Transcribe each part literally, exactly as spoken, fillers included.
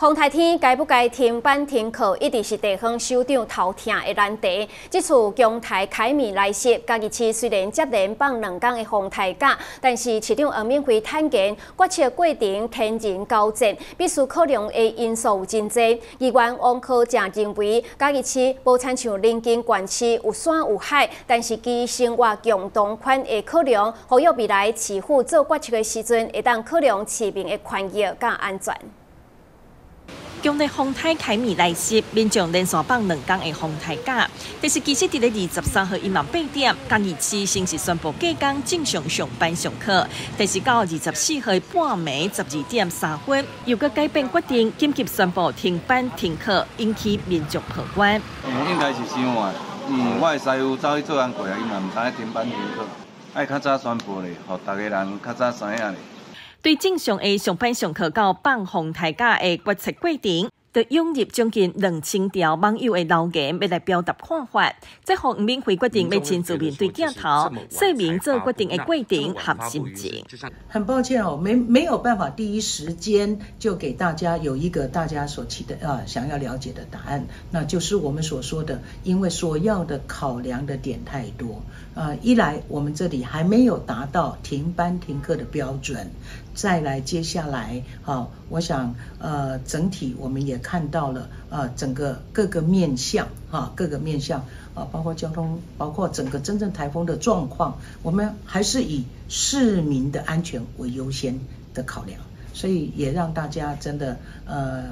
风台天该不该停班停课，一直是地方首长头痛的难题。这次强台凯米来袭，嘉义市虽然接连放两天的风台假，但是市长黄敏惠坦言，决策过程天人交战，必须考量的因素有真多。议员王科正认为，嘉义市无亲像邻近县市有山有海，但是基于生活共同款的考量，呼吁未来市府做决策的时阵，会当考量市民的权益甲安全。 强烈风台凯米来袭，民众连续放两天的风台假。但是其实伫咧二十三号晡晚八点，嘉义市先是宣布假工正常上班上课。但是到二十四号半暝十二点三分，又搁改变决定，紧急宣布停班停课，引起民众抱怨。 应该是伤晚，因为我的师傅走去做工过啊，伊嘛唔知停班停课，爱较早宣布咧，互大家人较早知影咧。 对正常的上班上课到放风台假的决策过程，就涌入将近两千条网友的留言，要来表达看法。在黄敏惠决定要亲自面对镜头，说明做决定的过程和心情。 很抱歉哦，没没有办法第一时间就给大家有一个大家所期的啊想要了解的答案，那就是我们所说的，因为所要的考量的点太多。 呃，一来我们这里还没有达到停班停课的标准，再来接下来，啊，我想呃整体我们也看到了，呃整个各个面向啊各个面向啊，包括交通，包括整个真正台风的状况，我们还是以市民的安全为优先的考量，所以也让大家真的呃。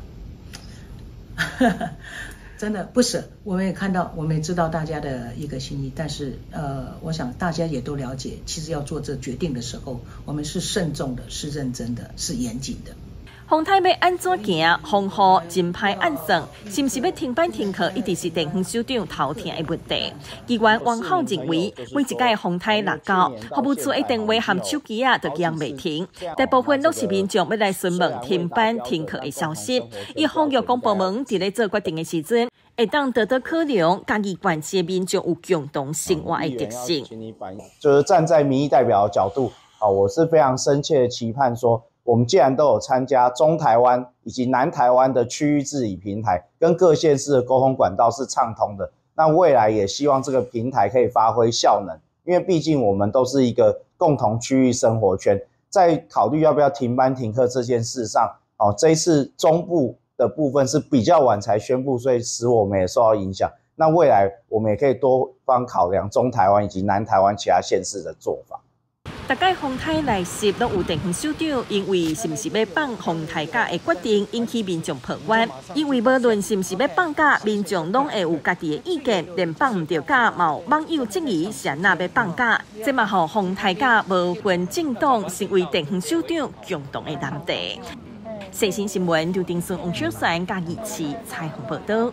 真的不舍，我们也看到，我们也知道大家的一个心意，但是呃，我想大家也都了解，其实要做这决定的时候，我们是慎重的，是认真的，是严谨的。 风台要安怎行？风雨真歹按算，是不是要停班停课，一直是地方首长头痛的问题。议员王浩认为，每一届风台落到，服务处的电话和手机啊，都响未停。大部分都是民众要来询问停班停课的消息。伊呼吁公部门伫咧做决定的时阵，会当得到考量，嘉义县市的民众有共同生活的特性。 就是站在民意代表的角度，啊，我是非常深切的期盼说。 我们既然都有参加中台湾以及南台湾的区域治理平台，跟各县市的沟通管道是畅通的。那未来也希望这个平台可以发挥效能，因为毕竟我们都是一个共同区域生活圈。在考虑要不要停班停课这件事上，哦，这一次中部的部分是比较晚才宣布，所以使我们也受到影响。那未来我们也可以多方考量中台湾以及南台湾其他县市的做法。 大概风台来袭，都有地方首长因为是不是要放风台假的决定引起民众抱怨。因为无论是不是要放假，民众拢会有家己的意见，连放唔到假，嘛有网友质疑是安那要放假，这嘛互风台假无分政党，成为地方首长共同的难题。最新新闻刘定顺、王小山嘉义市采访报道。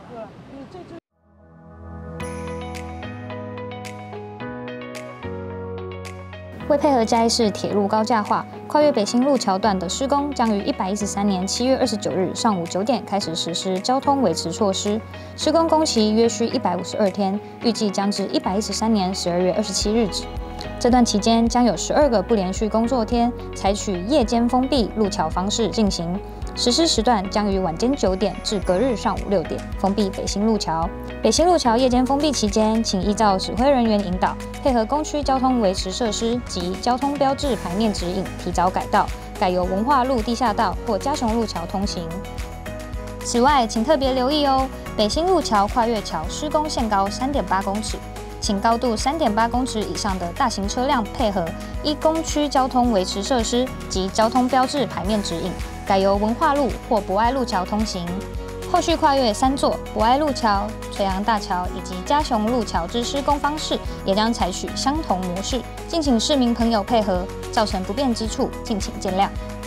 为配合嘉义市铁路高架化，跨越北新路桥段的施工将于一百一十三年七月二十九日上午九点开始实施交通维持措施。施工工期约需一百五十二天，预计将至一百一十三年十二月二十七日止。这段期间将有十二个不连续工作天，采取夜间封闭路桥方式进行。 实施时段将于晚间九点至隔日上午六点封闭北新路桥。北新路桥夜间封闭期间，请依照指挥人员引导，配合工区交通维持设施及交通标志牌面指引，提早改道，改由文化路地下道或嘉雄路桥通行。此外，请特别留意哦，北新路桥跨越桥施工限高三点八公尺。 请高度三点八公尺以上的大型车辆配合依工区交通维持设施及交通标志牌面指引，改由文化路或博爱路桥通行。后续跨越三座博爱路桥、垂杨大桥以及嘉雄路桥之施工方式，也将采取相同模式。敬请市民朋友配合，造成不便之处，敬请见谅。